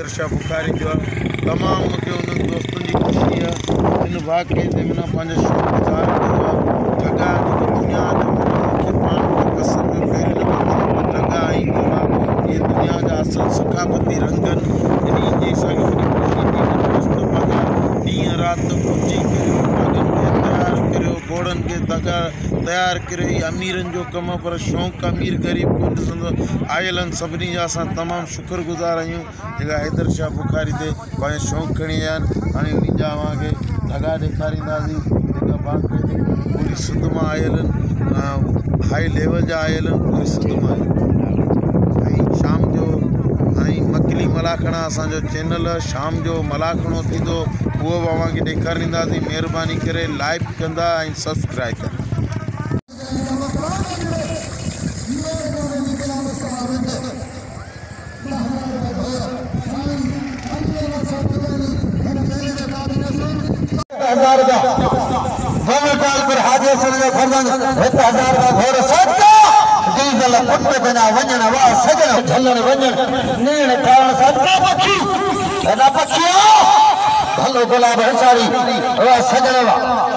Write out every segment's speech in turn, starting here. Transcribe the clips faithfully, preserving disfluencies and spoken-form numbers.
हैदर शाह बुखारी जो तमाम मुझे उन दोस्तों की खुशी है इन वाक़े से मैंने पाँच शौक़ गुज़ार किया जगह जो दुनिया जो पान पसंद कहिड़े जगह आई ये दुनिया जा असल सकाफ़ती रंगन इन जी असांखे खुशी थी ॾींहं राति पूजी करे तैयार करियो घोड़न के दगा तैयार करे अमीरन जो कम पर शौक़ अमीर गरीब को ॾिसंदो आयल सभिनी जा असां तमामु शुक्रगुज़ार आहियूं जेका हैदर शाह बुखारी ते पंहिंजो शौक़ खणी आया आहिनि। हाणे उन्हनि जा अव्हांखे दगा ॾेखारींदासीं जेका बाक़ी पूरी सिंध मां आयल आहिनि हाई लेवल जा आयल आहिनि पूरी सिंध मां ऐं शाम जो हाणे मकली मलाखणा असांजो चैनल शाम जो मलाखणो थींदो उहो बि अव्हांखे ॾेखारींदासीं। महिरबानी करे लाइक कंदा ऐं सब्सक्राइब कंदा। हजार का दोनों काल पर हाजिर सल्लल्लाहु फरमान एक हजार का घोर सदका डीजल पुट बिना वंजन वा सजन झलन वंजन नेण खाण सदका पक्षी एना पक्षियो भलो गुलाब हसारी वा सजन वा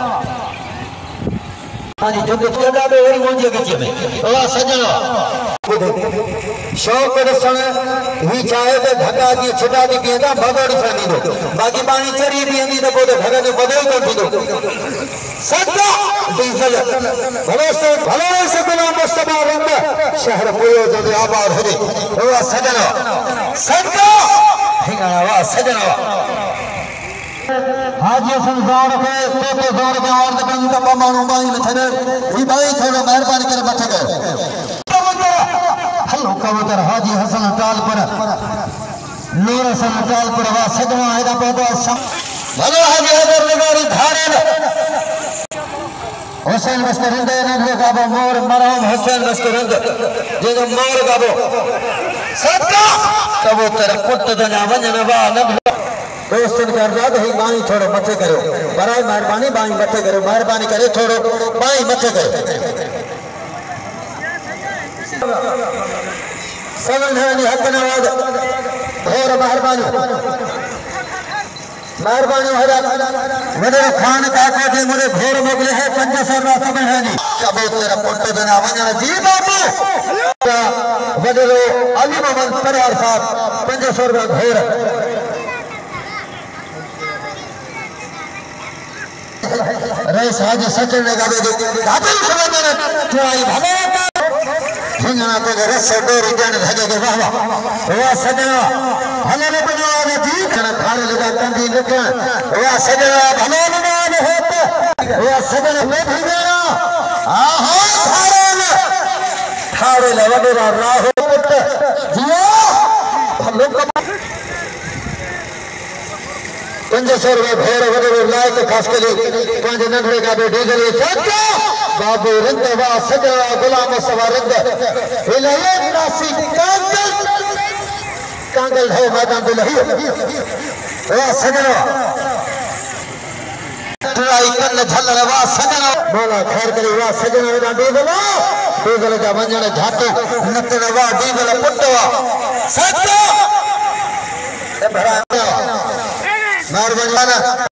हां जो जगह में वही मुंजे के में वा सजन वा शौक ॾिसण ही चाहे तो ढगा जी छिटा थी पीअंदा भॻो ॾिसण ईंदो बाक़ी पाणी चरी पीअंदी त पोइ ढग जो पतो ई कोन थींदो सदका डीजल भलो से भलो से गुलाम मुस्तफा रंग शहर पोयो जो आबाद हुजे वा सजन सदका हिंगणा वा सजन हाजी संसार के तो तो जोर के और बंद का मानू बाई में छने ई बाई थोड़ा मेहरबानी करे मथे गए हलो कबूतर हाजी हसन टाल पर नूर हसन टाल पर वा सजवा हैदा पौधा भलो हाजी हैदर नगारी धारे हुसैन मस्करंद ने गाबो मोर मरहम हुसैन मस्करंद जेको मोर गाबो सदका कबूतर पुट दना वजन वा न दोस्तन के अर्जाद ही बाई थोड़ो मथे करो बराए मेहरबानी बाई मथे करो मेहरबानी करे थोड़ो बाई मथे करो समझने हक नवाज और मेहरबानी मेहरबानी मेरे खान काका जी मुझे घोर मोकले है पंज सौ रुपया समझनी कबूतर पुट बिना वजन जी बाबू वडलो अली मोहम्मद परिवार साहब पंज सौ रुपया घोर रईस हाजी सचिन ने गावे गाते समझने तुआई भले हिंगना तो रस डोरी जन धगे के वाह वाह सजना भले ने बनवा दी कण थार लगा कंदी लखन वाह सजना भले ने बनाने होते वाह सजना में भी गया आहो थारे थारे लवडरा राहो पुट जियो भलो पंज सौ रुपया भेड़ वगैरह लायक खास कर पांच नंढड़े का बेटे के लिए सदका बाबू रंग वा सजवा गुलाम सवा रंग इलाही नासी कांगल कांगल है मैदान दुलही वा सजवा ट्राई कन झलर वा सजना बोला खैर करे वा सजना दा डीजल डीजल का वंजन झाटो नतन वा डीजल पुटवा सदका ए भरा मेहरबानी